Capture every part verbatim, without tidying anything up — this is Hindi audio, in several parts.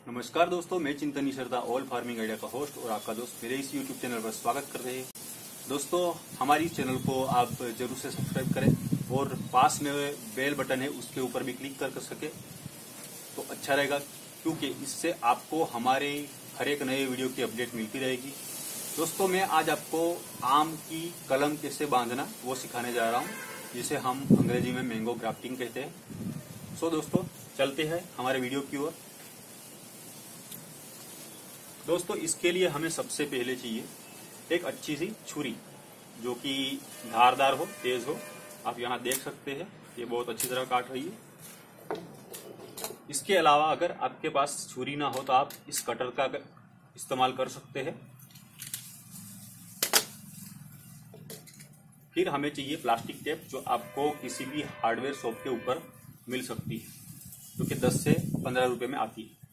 नमस्कार दोस्तों, मैं Chintan Nishrada all farming idea का होस्ट और आपका दोस्त मेरे इस यूट्यूब चैनल पर स्वागत कर रहे हैं। दोस्तों, हमारी इस चैनल को आप जरूर से सब्सक्राइब करें और पास में बेल बटन है उसके ऊपर भी क्लिक कर सके तो अच्छा रहेगा, क्योंकि इससे आपको हमारे हर एक नए वीडियो की अपडेट मिलती रहेगी। दोस्तों, मैं आज आपको आम की कलम कैसे बांधना वो सिखाने जा रहा हूँ, जिसे हम अंग्रेजी में मैंगो ग्राफ्टिंग कहते हैं। सो दोस्तों, चलते हैं हमारे वीडियो की ओर। दोस्तों, इसके लिए हमें सबसे पहले चाहिए एक अच्छी सी छुरी, जो कि धारदार हो, तेज हो। आप यहाँ देख सकते हैं, ये बहुत अच्छी तरह काट रही है। इसके अलावा अगर आपके पास छुरी ना हो तो आप इस कटर का इस्तेमाल कर सकते हैं। फिर हमें चाहिए प्लास्टिक टेप, जो आपको किसी भी हार्डवेयर शॉप के ऊपर मिल सकती है, जो कि दस से पंद्रह रुपए में आती है।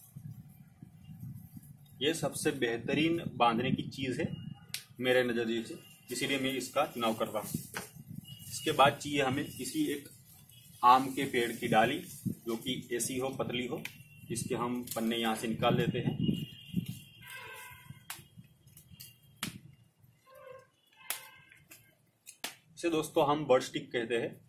ये सबसे बेहतरीन बांधने की चीज है मेरे नजरिए से, इसीलिए मैं इसका चुनाव कर रहा हूँ। इसके बाद चाहिए हमें किसी एक आम के पेड़ की डाली, जो कि ऐसी हो, पतली हो। इसके हम पन्ने यहाँ से निकाल लेते हैं। इसे दोस्तों हम बर्ड स्टिक कहते हैं।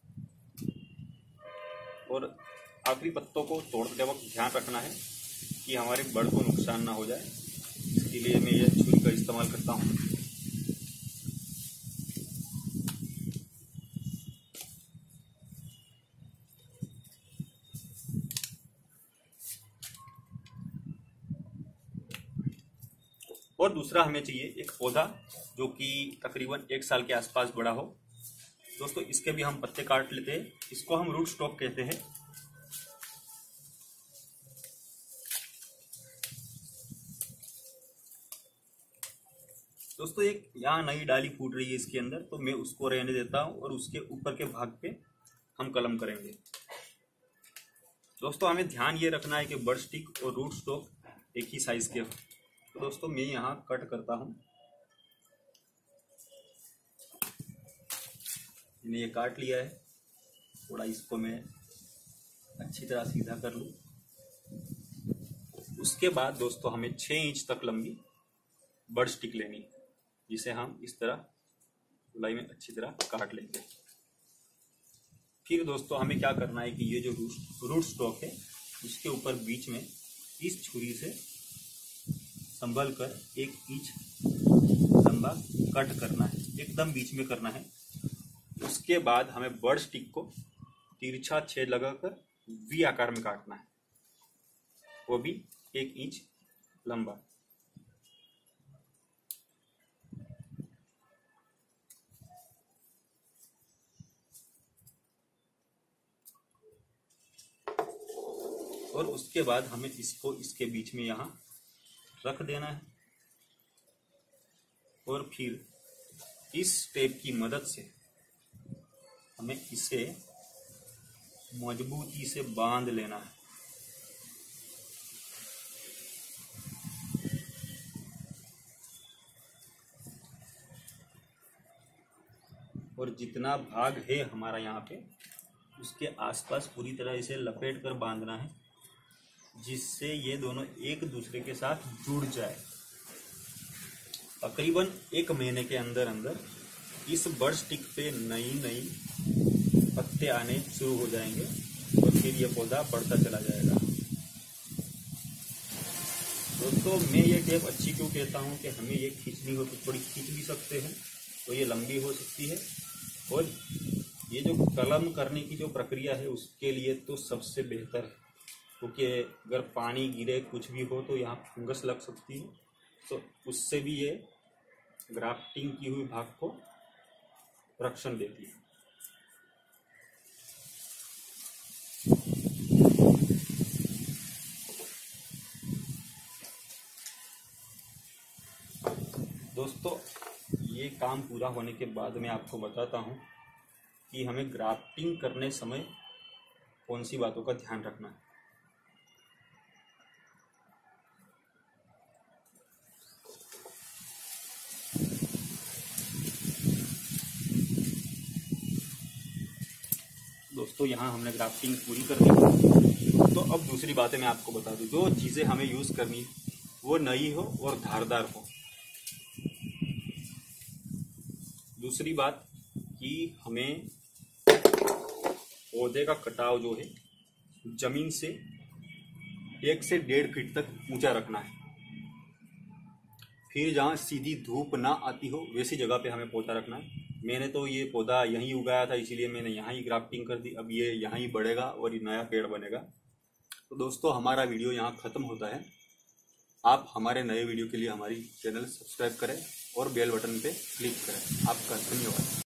और आखिरी पत्तों को तोड़ते वक्त ध्यान रखना है कि हमारे बर्ड को नुकसान ना हो जाए, इसके लिए मैं ये छुरी का इस्तेमाल करता हूँ। और दूसरा हमें चाहिए एक पौधा, जो कि तकरीबन एक साल के आसपास बड़ा हो। दोस्तों, इसके भी हम पत्ते काट लेते हैं। इसको हम रूट स्टॉक कहते हैं। दोस्तों, एक यहाँ नई डाली फूट रही है इसके अंदर, तो मैं उसको रहने देता हूँ और उसके ऊपर के भाग पे हम कलम करेंगे। दोस्तों, हमें ध्यान ये रखना है कि बर्ड स्टिक और रूट स्टॉक एक ही साइज के हो। तो दोस्तों, मैं यहाँ कट करता हूँ। मैंने ये काट लिया है, थोड़ा इसको मैं अच्छी तरह सीधा कर लूँ। उसके बाद दोस्तों, हमें छः इंच तक लंबी बर्ड स्टिक लेनी है, जिसे हम इस तरह गोलाई में अच्छी तरह काट लेंगे। फिर दोस्तों, हमें क्या करना है कि ये जो रूट स्टॉक है, उसके ऊपर बीच में इस छुरी से संभल कर एक इंच लंबा कट करना है, एकदम बीच में करना है। उसके बाद हमें बर्ड स्टिक को तिरछा छेद लगाकर वी आकार में काटना है, वो भी एक इंच लंबा। और उसके बाद हमें इसको इसके बीच में यहाँ रख देना है। और फिर इस टेप की मदद से हमें इसे मजबूती से बांध लेना है। और जितना भाग है हमारा यहाँ पे, उसके आसपास पूरी तरह इसे लपेट कर बांधना है, जिससे ये दोनों एक दूसरे के साथ जुड़ जाए। तकरीबन एक महीने के अंदर अंदर इस बर्ड स्टिक पे नई नई पत्ते आने शुरू हो जाएंगे और फिर ये पौधा बढ़ता चला जाएगा। दोस्तों, मैं ये टेप अच्छी क्यों कहता हूँ कि हमें ये खींचनी हो तो थोड़ी खींच भी सकते हैं, तो ये लंबी हो सकती है। और ये जो कलम करने की जो प्रक्रिया है, उसके लिए तो सबसे बेहतर है, क्योंकि अगर पानी गिरे, कुछ भी हो, तो यहाँ फंगस लग सकती है, तो उससे भी ये ग्राफ्टिंग की हुई भाग को रक्षण देती है। दोस्तों, ये काम पूरा होने के बाद मैं आपको बताता हूँ कि हमें ग्राफ्टिंग करने समय कौन सी बातों का ध्यान रखना है। दोस्तों, यहाँ हमने ग्राफ्टिंग पूरी कर दी। दोस्तों अब दूसरी बातें मैं आपको बता दूं, जो चीज़ें हमें यूज़ करनी वो नई हो और धारदार हो। दूसरी बात कि हमें पौधे का कटाव जो है जमीन से एक से डेढ़ फीट तक ऊंचा रखना है। फिर जहाँ सीधी धूप ना आती हो वैसी जगह पे हमें पौधा रखना है। मैंने तो ये पौधा यहीं उगाया था, इसीलिए मैंने यहाँ ही ग्राफ्टिंग कर दी। अब ये यहाँ ही बढ़ेगा और ये नया पेड़ बनेगा। तो दोस्तों हमारा वीडियो यहाँ ख़त्म होता है। आप हमारे नए वीडियो के लिए हमारी चैनल सब्सक्राइब करें और बेल बटन पे क्लिक करें। आपका धन्यवाद।